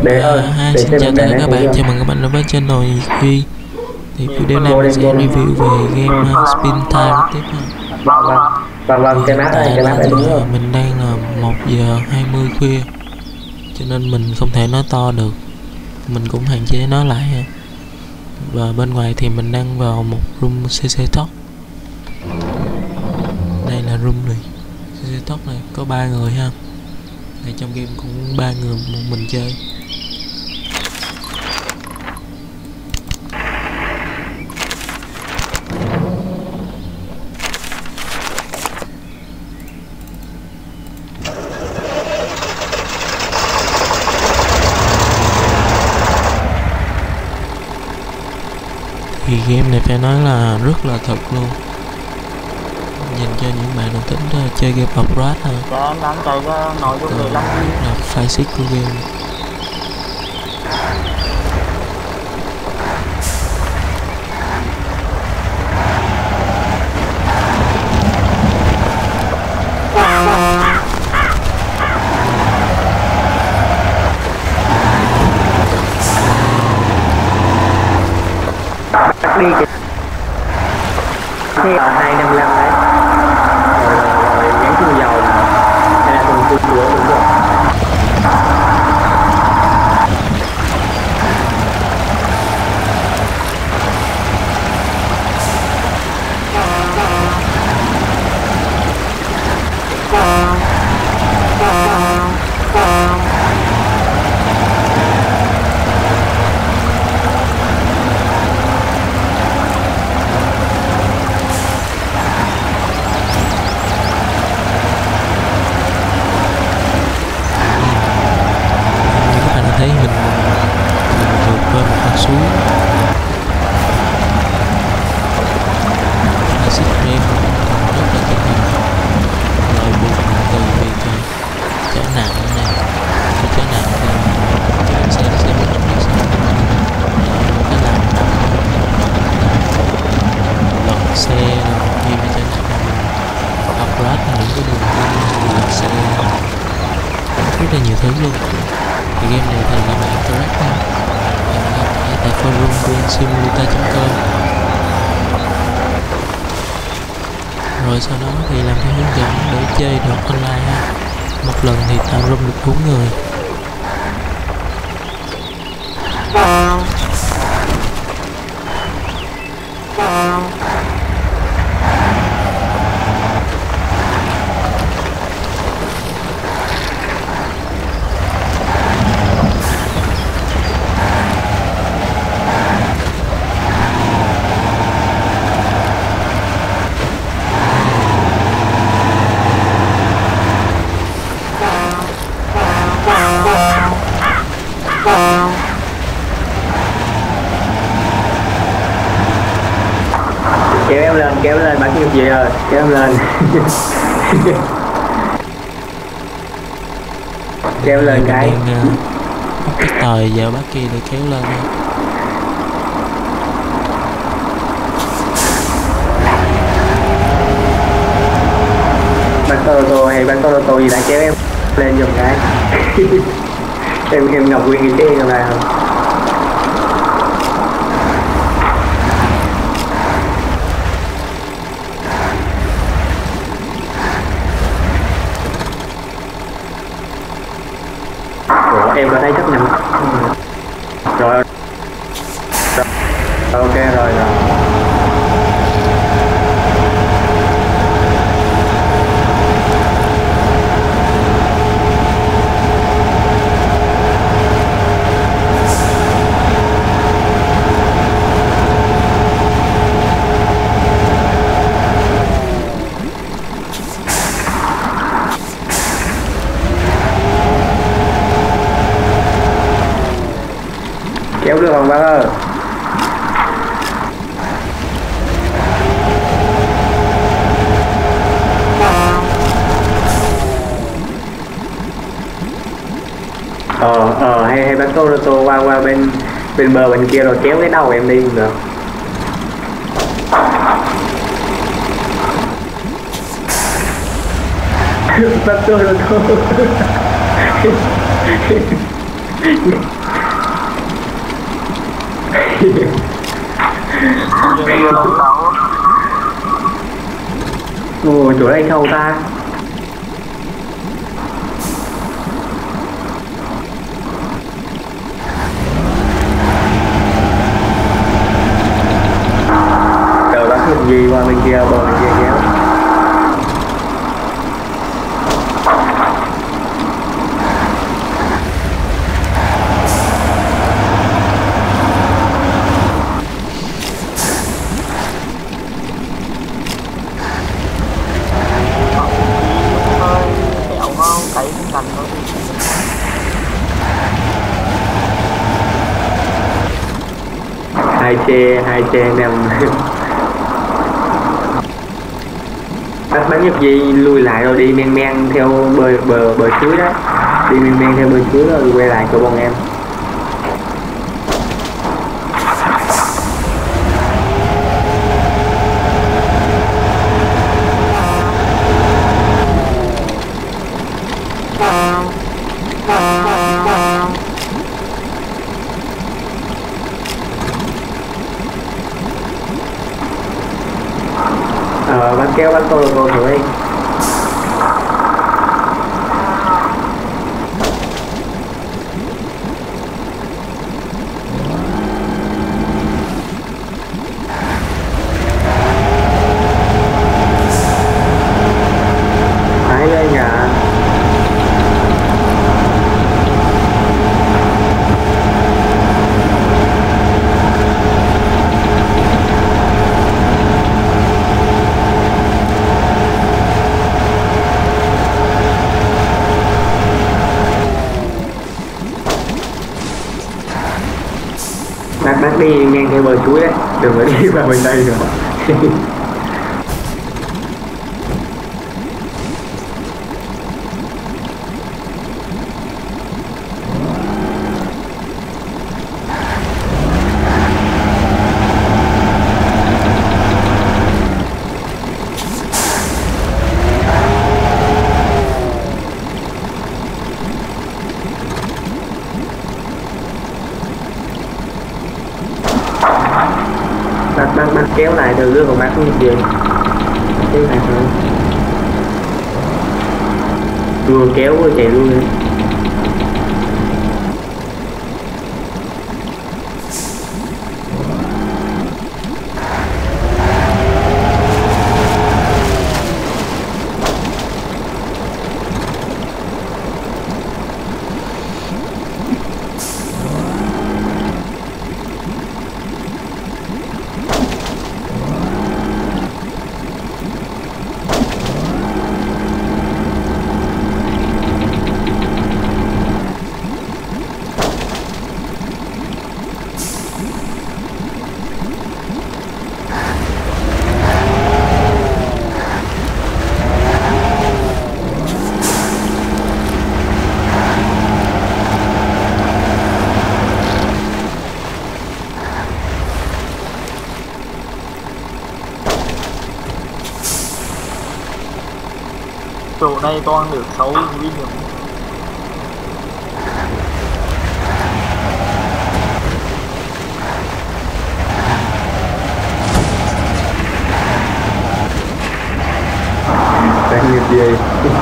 Xin chào tất cả các bạn, chào mừng các bạn đến với channel Huy. Thì video này mình sẽ review về game Spin Time tiếp ha. Vâng, cái map này đúng rồi. Mình đang là 1 giờ 20 khuya, cho nên mình không thể nói to được, mình cũng hạn chế nói lại ha. Và bên ngoài thì mình đang vào một room CC Talk. Đây là room này, CC Talk này có 3 người ha. Này trong game cũng 3 người một mình chơi. Thì game này phải nói là rất là thật luôn, dành cho những bạn đồng tính chơi game Upgrade ha. Em đang chơi cái nội dung 15 là file xích của game. đi cái 255 đấy rồi nhắn chung dầu hay là cùng chung cửa cũng được. Thấy mình vượt qua một con suối, là xích game còn rất là chất hình lợi buộc từ việc trở nặng này. Khi trở nặng thì mình sẽ mất được cái làm lật xe rồi khi mà trở nặng mình upgrade những cái đường lật xe, rất là nhiều thứ luôn. Thì game này thì là bạn correct ha, bạn gặp ở tại forum gamesimulator.com. Rồi sau đó thì làm theo hướng dẫn để chơi được online ha. Một lần thì tạo room được 4 người. Kéo lên bác như vậy rồi, kéo em lên. Kéo lên cái bắt cái tời vào bác kia để kéo lên ha. Bác Toto hay bác Toto gì đã kéo em lên dùng cái. em ngọc nguyên cái còn lại không? Em có thấy chấp nhận rồi. Ok rồi. Kéo được không bác ơi? Hay bác Toto qua bên bờ bên kia rồi kéo cái đầu em đi cũng được. Bác Toto Ồ, chỗ đây sâu ta. Chờ bác được gì qua bên kia, bờ bên kia kéo. Hai che nằm. Bác nhật gì lùi lại rồi đi men men theo bờ suối đó, đi men men theo bờ suối rồi quay lại cho bọn em. Bác kéo bác cô thử đi. Phải lên nhà. Bác đi ngang theo bờ suối đấy, đừng có đi vào bên đây nữa. Bác kéo lại từ dưới của bác không gì kéo lại thôi, vừa kéo vừa chạy luôn đi. Chỗ này toàn được 6 viên được. Đang nghiệp gì?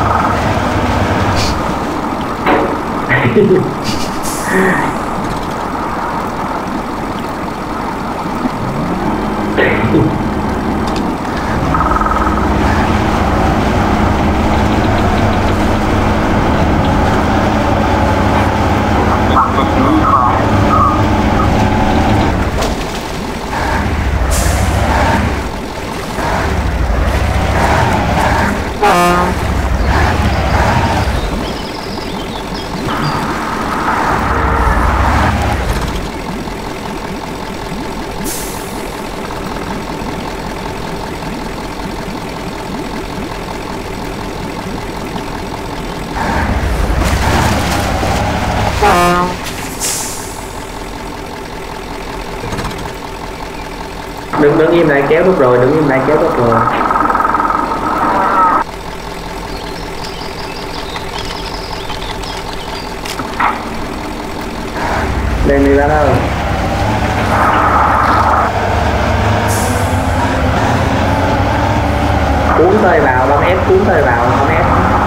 Đứng im lại kéo tốt rồi, đứng im lại kéo tốt rồi. Lên đi bác ơi. Cuốn tơi vào, bấm ép cuốn tơi vào, bấm ép.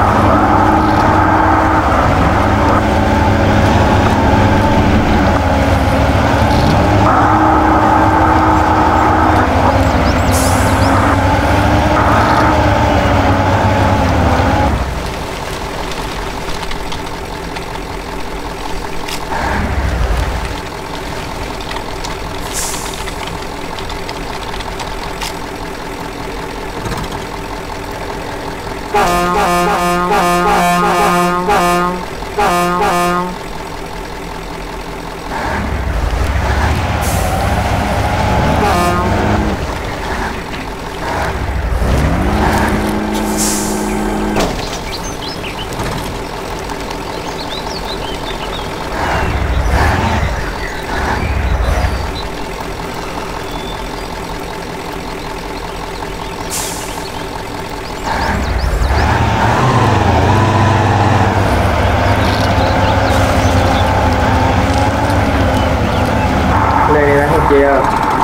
Kia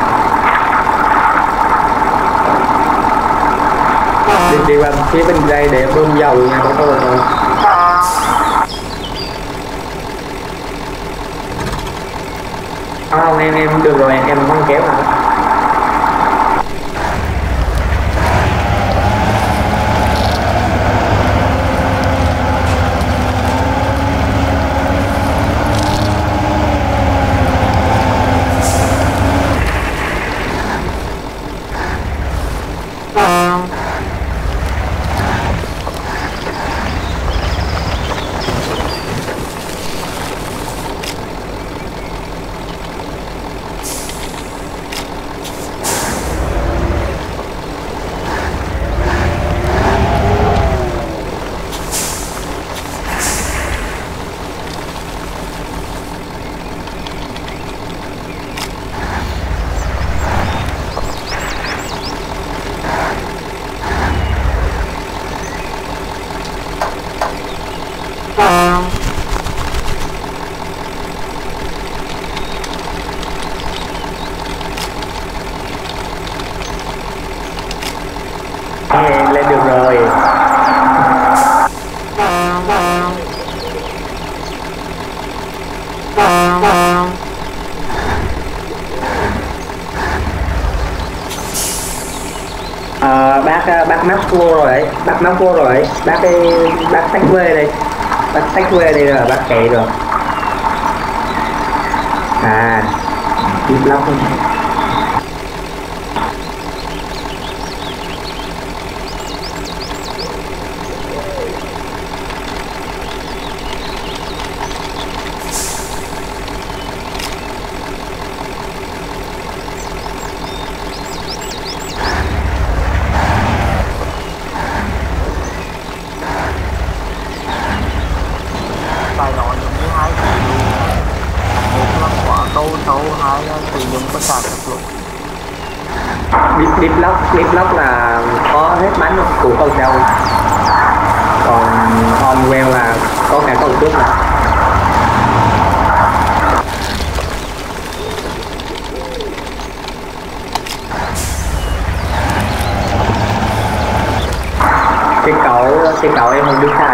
đi qua phía bên đây để bơm dầu nha các bạn. Không em được rồi, em không kéo nào. Lên được rồi. Bác mắc vô rồi đấy, bác mắc vô rồi đấy, bác tách về đây, bác tách về đây rồi, bác chạy rồi. À, ít lắm. Tài nói giống như hai cái một là quả câu sâu, hai là sử dụng tất cả các loại. Deep lock là có hết bánh của câu sau, còn on well là có cả câu trước mà. Cái cậu em không biết sai.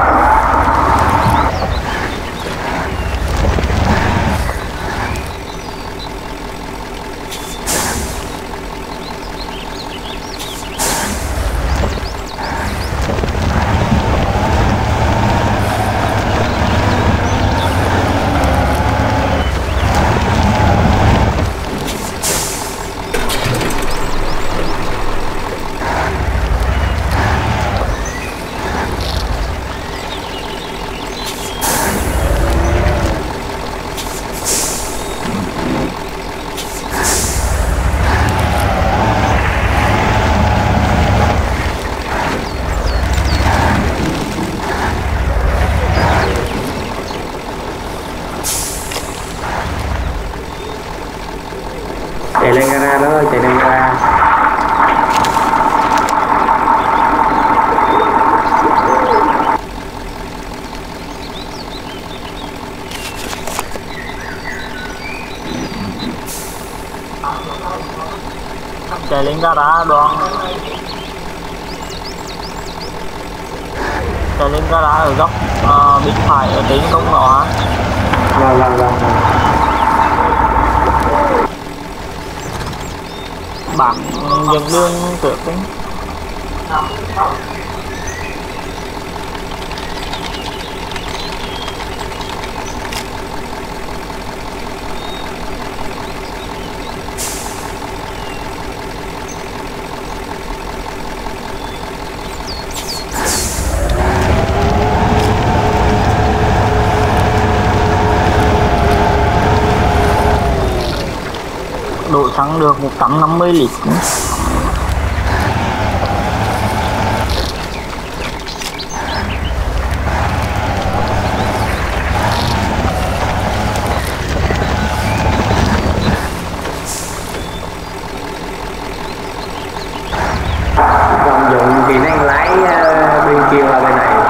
Chạy lên gara đó, chạy lên gara. chạy lên gara đoạn, chạy lên gara ở góc bên phải ở trên công nó. Vâng. Bạn dẫn đường trước đấy. Đổ xăng được 150 lít. Còn dùng kỹ năng lái bên kia qua bên này.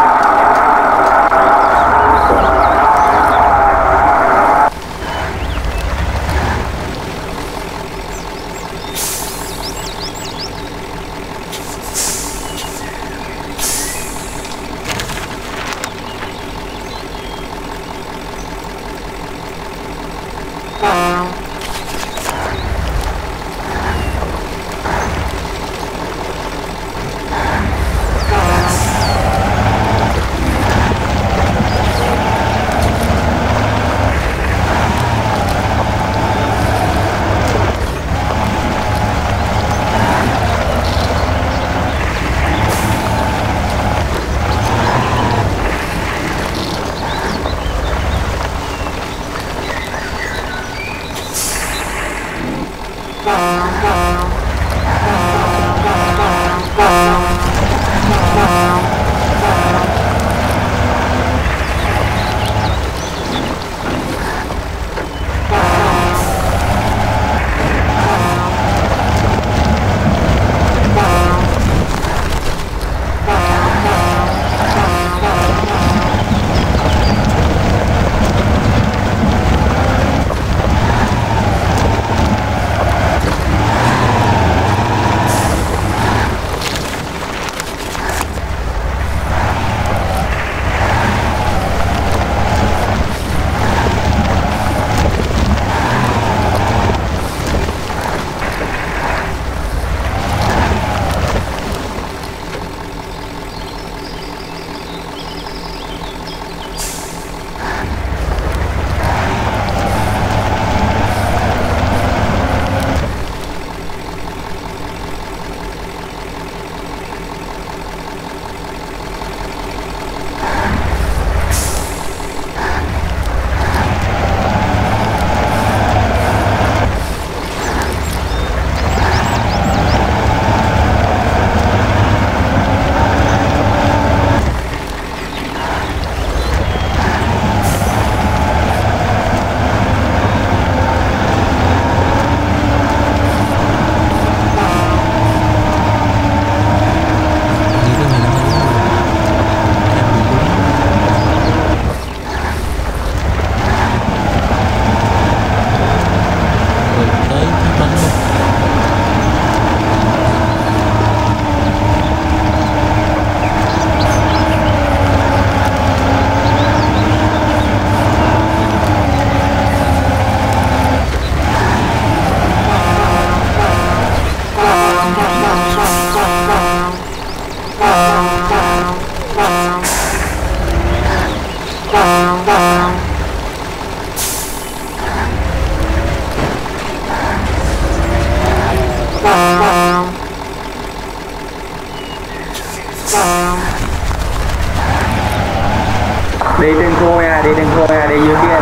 Đi trên khôi à, đi dưới kia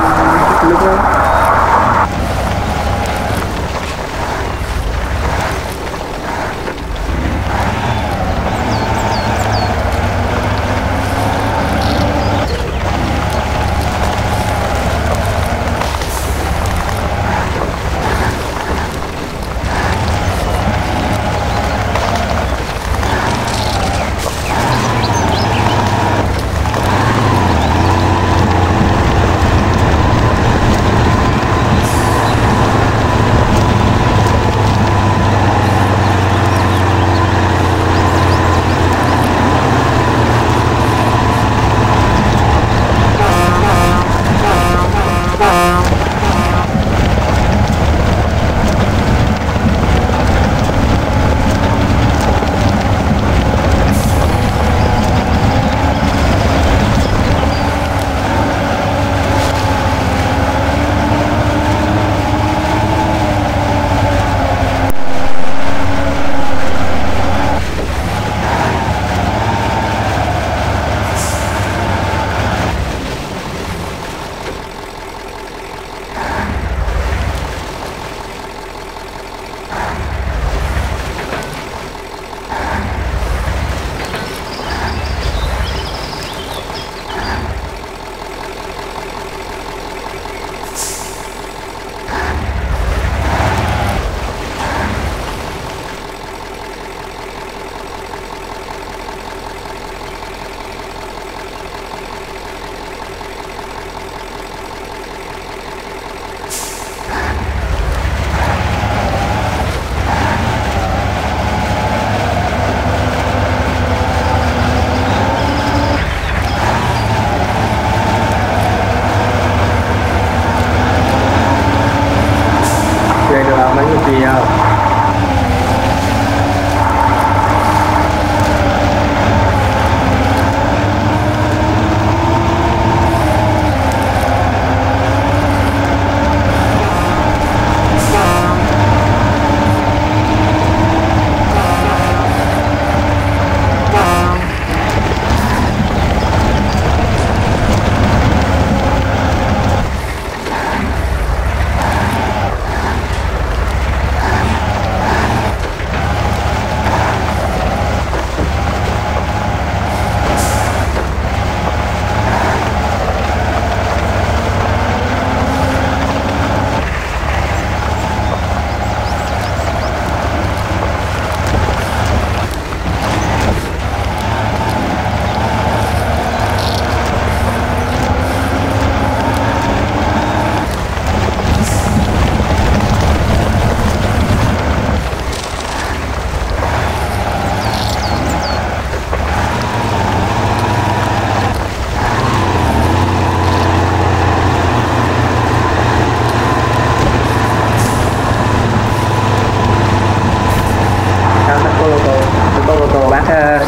nó lúc đó.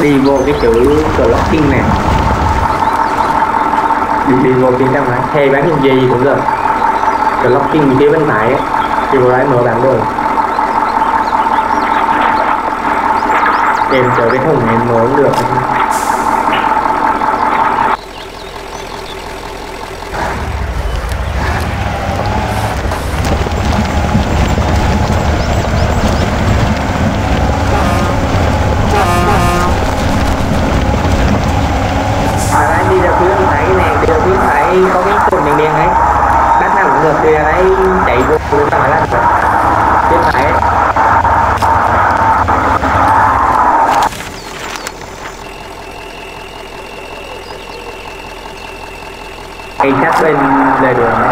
đi vô cái chữ blocking nè, đi vô bên trong này hay bán những gì cũng được, blocking phía bên phải á, đi vào đấy mở bản đồ em chờ cái thùng em mở cũng được. Đi ra phía bên phải này, đi ra phía phải có cái cột đèn đen ấy, bác nào cũng được, đi ra đấy chạy vô bên phải là phía phải ấy. Ngay sát bên lề đường đấy.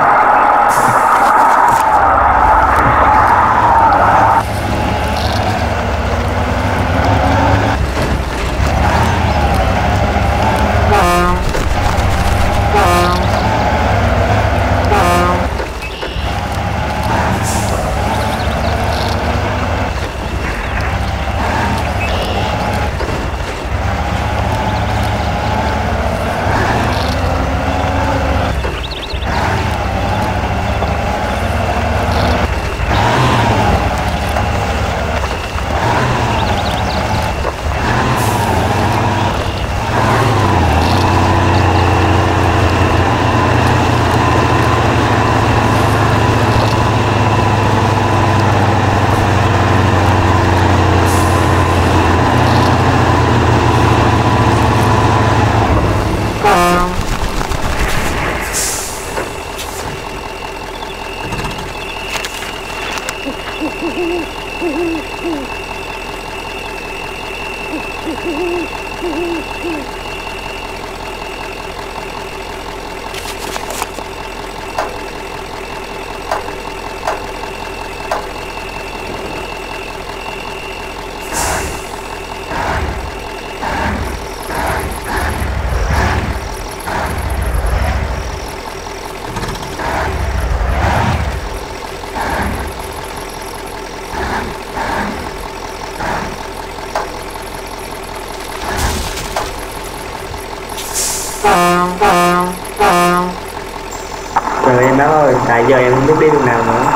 Rồi em bác ơi, tại giờ em không biết đi đường nào nữa.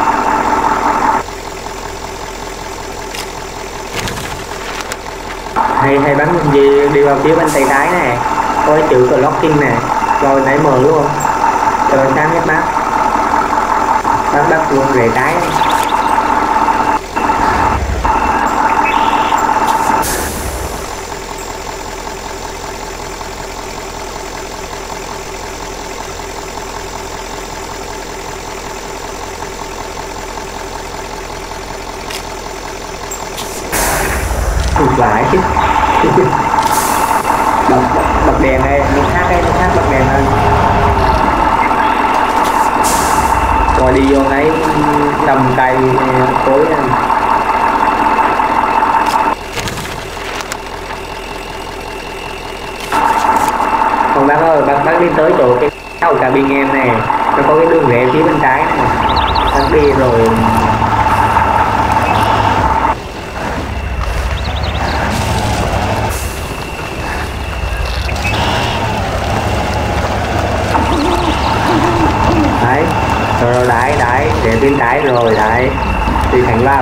Hay bắn gì đi vào phía bên tay trái nè, có cái chữ blocking nè, rồi nãy mở luôn, rồi sáng hết bác luôn rẽ trái. Lại bật đèn đây, nó khác bật đèn hơn. Rồi đi vô lấy cầm tay tối nha. Còn bác ơi, bác đi tới chỗ cái đầu cabin em nè, nó có cái đường rẽ phía bên trái này, bác đi rồi. Đấy, rồi đại để bên trái rồi đại đi thẳng vào.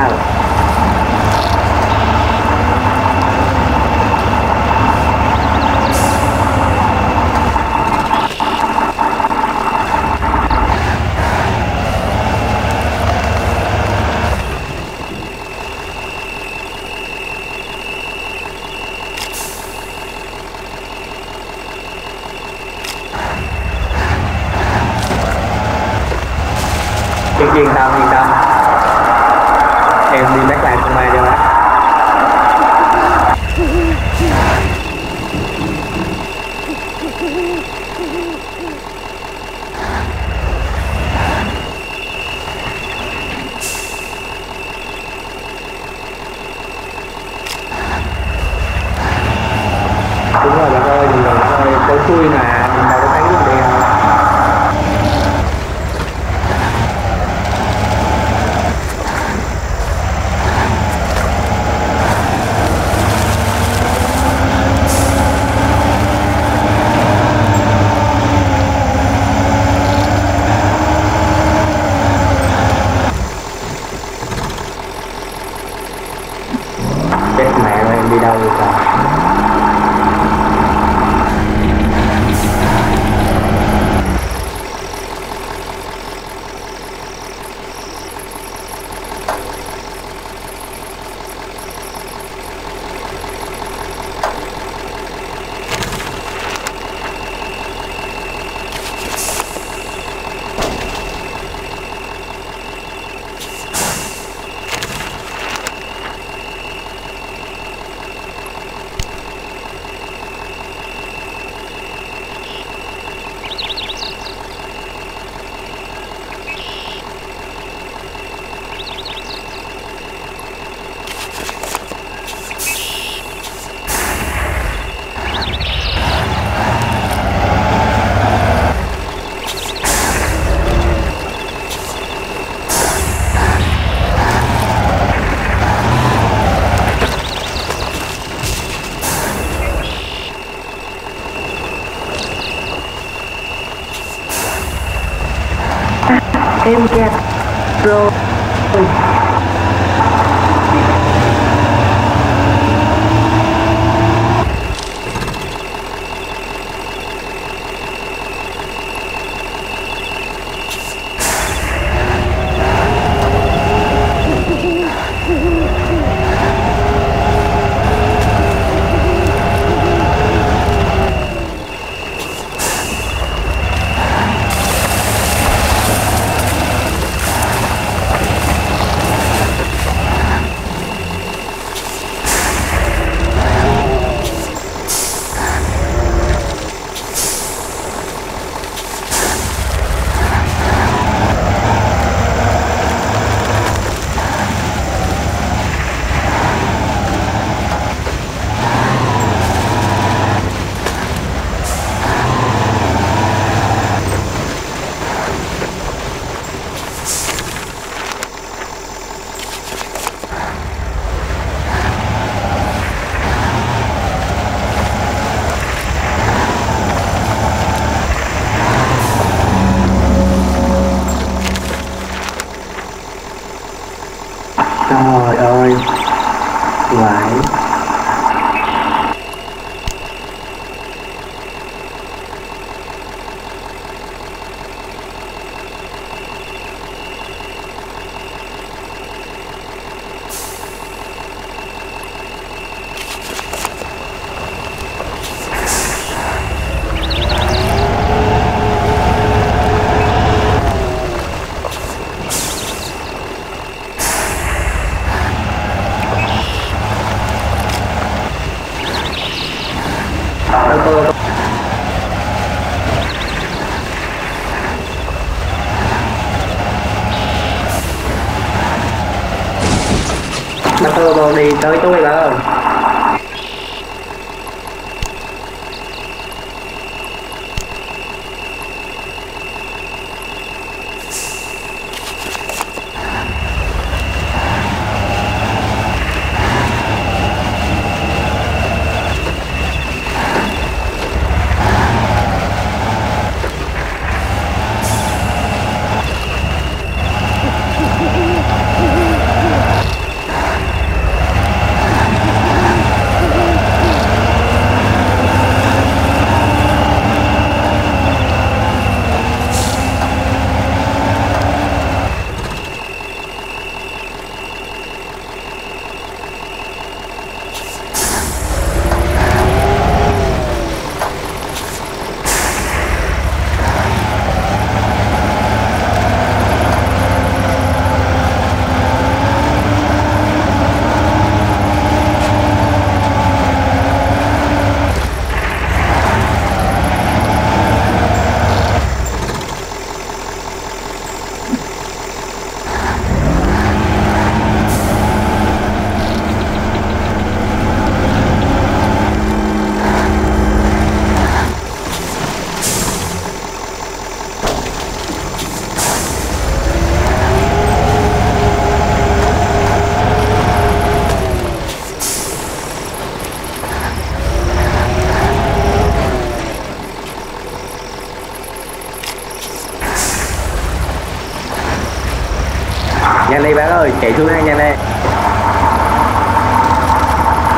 Yên tâm em đi back lại con mai cho bác. Đúng rồi bác ơi, đừng bác ơi, tối xui mà mình đâu có thấy gì đâu. chết mẹ rồi, em đi đâu rồi trời. Em kẹt rồi. Trời ơi, vãi. Bắt tôi đi tới tôi bạn ơi. Nhanh đi bác ơi, chạy xuống đây nhanh đi.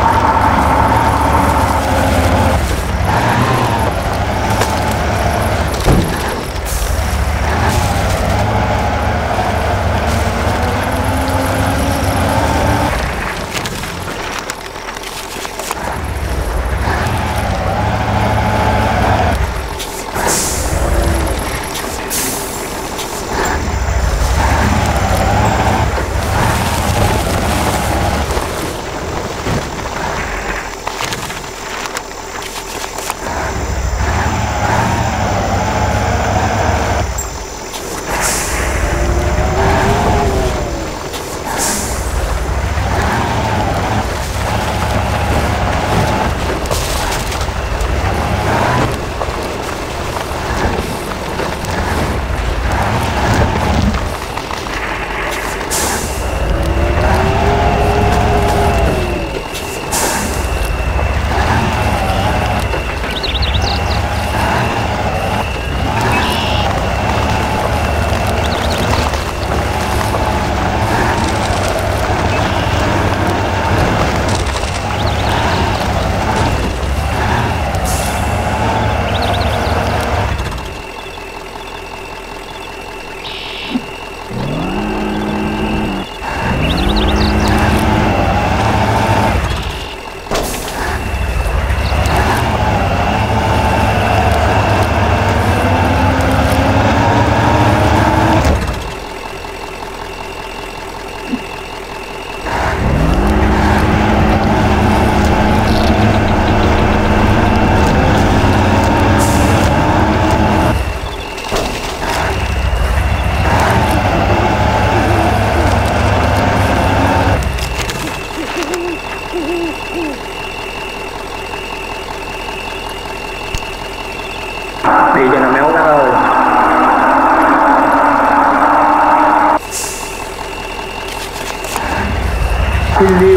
Xin riêu.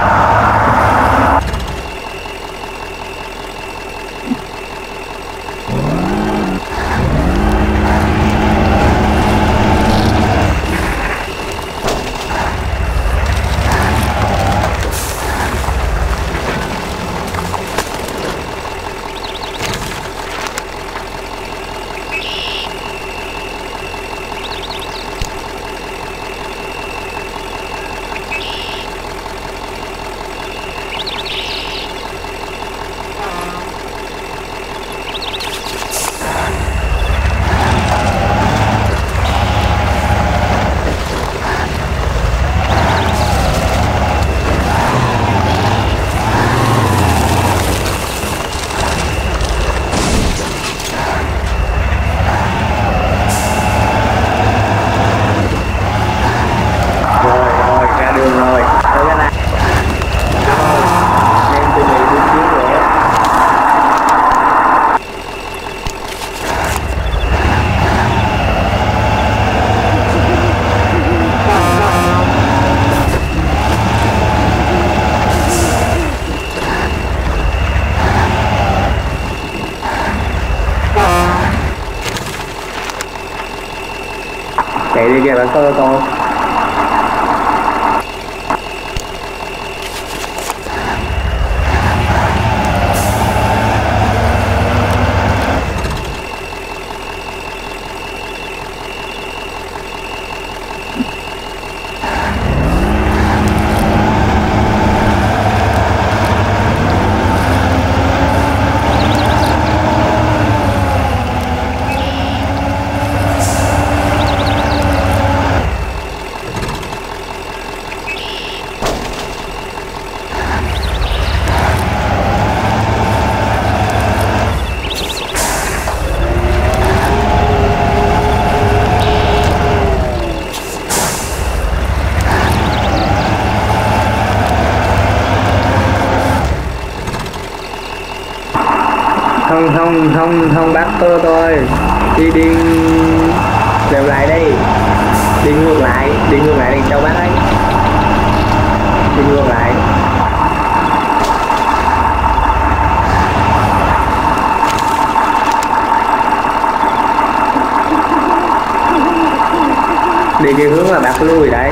Chạy đi kìa bạn có ô tô. Không bắt cơ tôi đi lèo lại đi, đi ngược lại đằng sau bác ấy, đi ngược lại. Đi cái hướng mà bác lui đấy.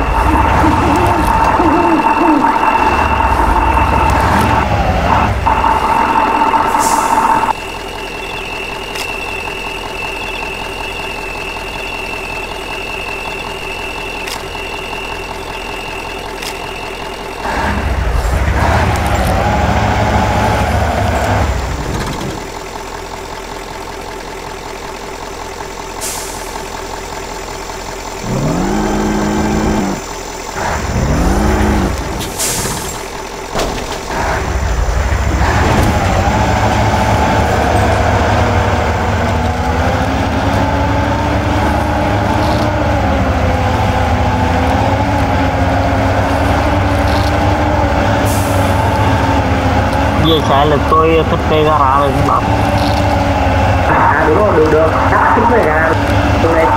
Về xe là tôi thích cây gara rồi cũng bấm. Đúng rồi, được cắt thích về gara tôi đây.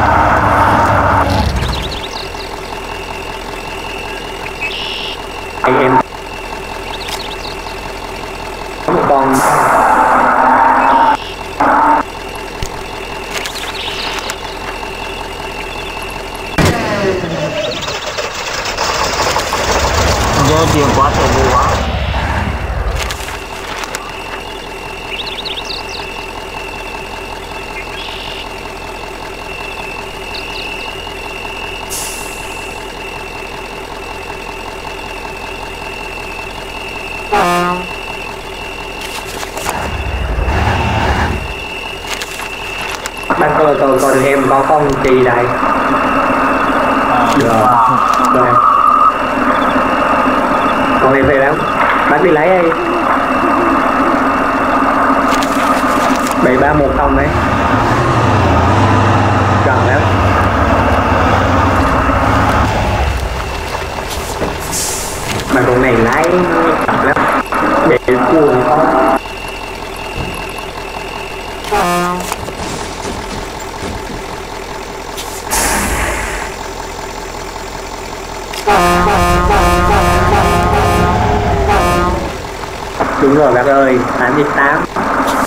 Em có một con giờ chuyện quá trời vui quá. bác coi được em có con chì đây. Được rồi, con em về lắm, bác đi lấy đi 7310 đấy, gần lắm. Mà con này lái chậm lắm, để cuồng không. Đúng rồi bác ơi, 8 8.